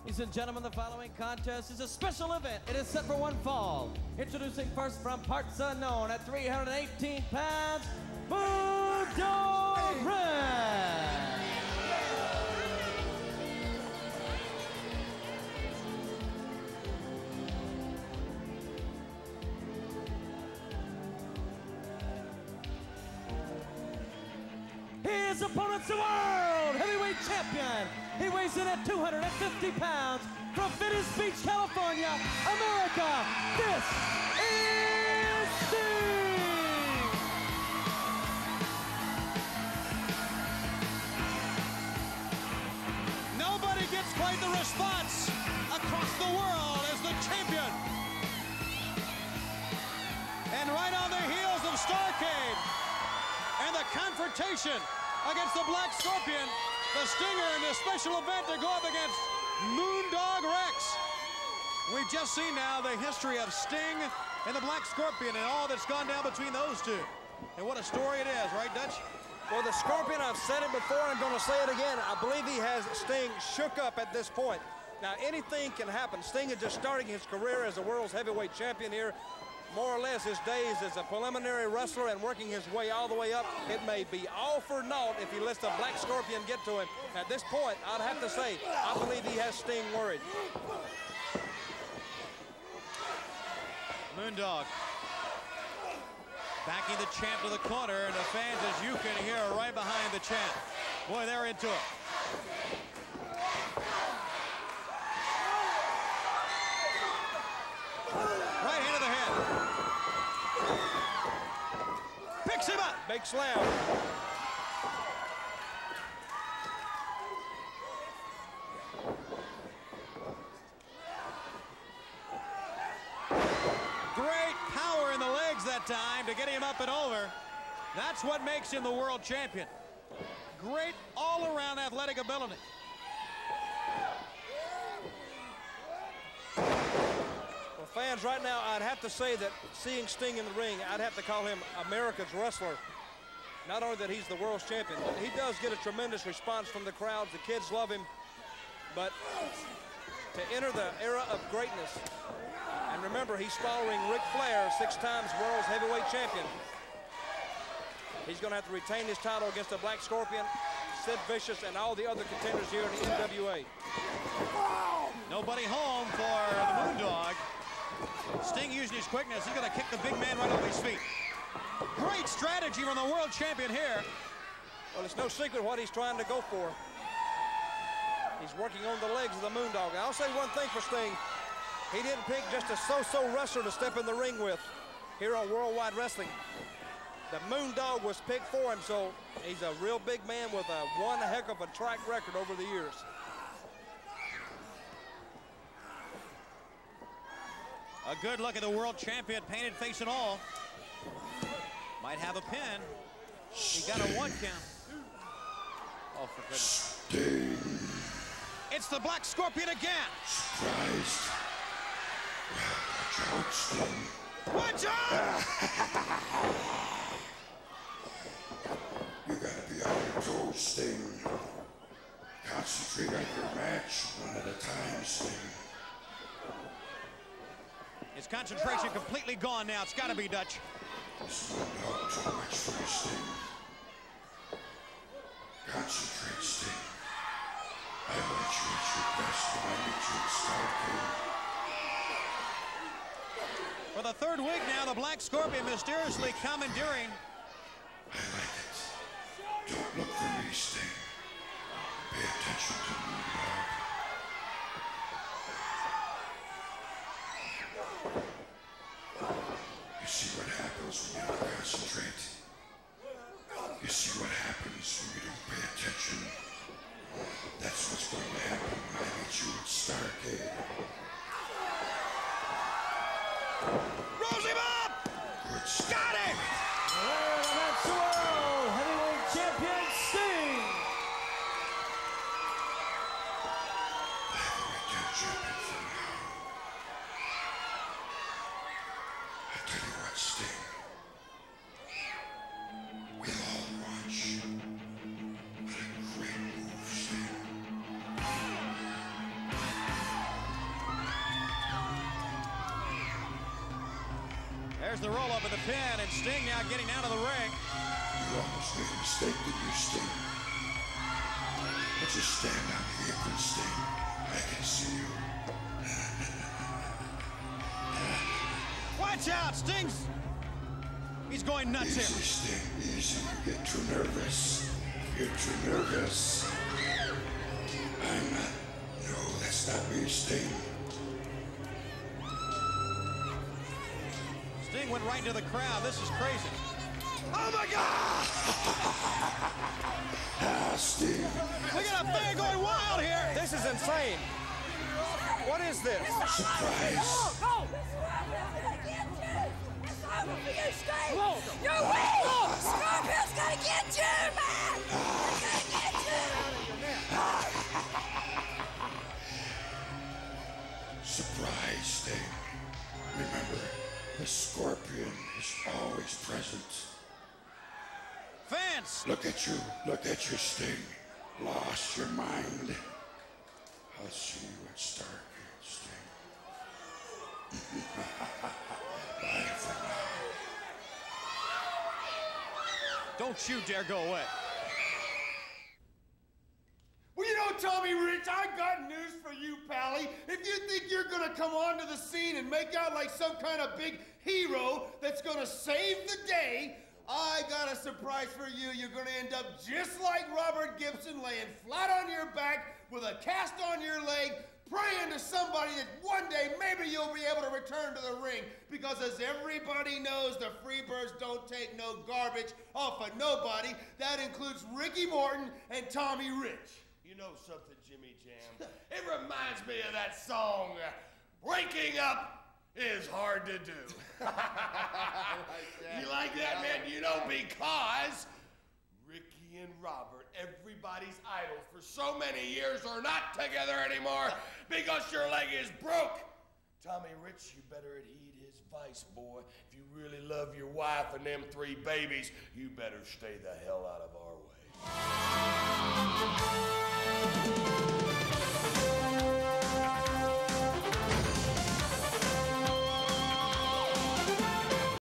Ladies and gentlemen, the following contest is a special event. It is set for one fall. Introducing first from parts unknown at 318 pounds, Moondog Red. His opponent's the world heavyweight champion. He weighs in at 250 pounds from Venice Beach, California, America. This is Sting. Nobody gets quite the response across the world as the champion. And right on the heels of Starrcade and the confrontation against the Black Scorpion, the Stinger in this special event to go up against Moondog Rex. We've just seen now the history of Sting and the Black Scorpion and all that's gone down between those two. And what a story it is, right, Dutch? Well, the Scorpion, I've said it before, I'm going to say it again. I believe he has Sting shook up at this point. Now, anything can happen. Sting is just starting his career as the world's heavyweight champion here. More or less his days as a preliminary wrestler and working his way all the way up. It may be all for naught if he lets the Black Scorpion get to him. At this point, I'd have to say, I believe he has Sting worried. Moondog backing the champ to the corner, and the fans, as you can hear, are right behind the champ. Boy, they're into it. Right hand of the head. Picks him up. Big slam. Great power in the legs that time to get him up and over. That's what makes him the world champion. Great all-around athletic ability. Well, fans, right now, I'd have to say that seeing Sting in the ring, I'd have to call him America's wrestler. Not only that he's the world's champion, but he does get a tremendous response from the crowds. The kids love him. But to enter the era of greatness, and remember, he's following Ric Flair, 6 times world's heavyweight champion. He's going to have to retain his title against the Black Scorpion, Sid Vicious, and all the other contenders here in the NWA. Nobody home for the Moondog. Sting using his quickness. He's going to kick the big man right off his feet. Great strategy from the world champion here. Well, it's no secret what he's trying to go for. He's working on the legs of the Moondog. I'll say one thing for Sting. He didn't pick just a so-so wrestler to step in the ring with here on Worldwide Wrestling. The Moondog was picked for him, so he's a real big man with one heck of a track record over the years. A good look at the world champion, painted face and all. Might have a pin. He got a 1 count. Oh, for goodness. Sting. It's the Black Scorpion again. Surprised. Watch out, Sting. Watch out! You gotta be on your toes, Sting. Concentrate on your match, one at a time, Sting. His concentration completely gone now. It's got to be, Dutch. This is not too much for you, Sting. Concentrate, Sting. I want you at your best when I meet you at Starrcade. For the 3rd week now, the Black Scorpion mysteriously commandeering. I like it. Don't look for me, Sting. Pay attention to Moondog. You see what happens when you don't concentrate? You see what happens when you don't pay attention? That's what's going to happen when I meet you at Starrcade. Rose him up! Good stuff. Got it! And that's the world heavyweight champion, Sting. There's the roll-up of the pin, and Sting now getting down to the ring. You almost made a mistake, didn't you, Sting? But just stand on the apron, Sting. I can see you. Watch out, Sting's... He's going nuts Easy, here. Sting, easy. You get too nervous. You're too nervous. I'm not... No, that's not me, Sting. Sting went right into the crowd. This is crazy. Oh my God! Ah, Sting. We got a fan going wild here. This is insane. What is this? Surprise. Go! It's over for you, Steve! You're weak! Scorpion's gonna get you, man! He's gonna get you! Surprise, Sting. Remember, the Scorpion is always present. Fans! Look at you, Sting. Lost your mind. I'll see you at Starrcade, Sting. Bye for now. Don't you dare go away. Well, you know, Tommy Rich, I got news for you, Pally. If you think you're gonna come onto the scene and make out like some kind of big hero that's gonna save the day, I got a surprise for you. You're gonna end up just like Robert Gibson, laying flat on your back with a cast on your leg, praying to somebody that one day maybe you'll be able to return to the ring. Because as everybody knows, the Freebirds don't take no garbage off of nobody. That includes Ricky Morton and Tommy Rich. You know something, Jimmy Jam? It reminds me of that song, Breaking Up is Hard to Do. You like that, man? You know, because Ricky and Robert, everybody's idol for so many years, are not together anymore because your leg is broke. Tommy Rich, you better heed his advice, boy. If you really love your wife and them 3 babies, you better stay the hell out of our way.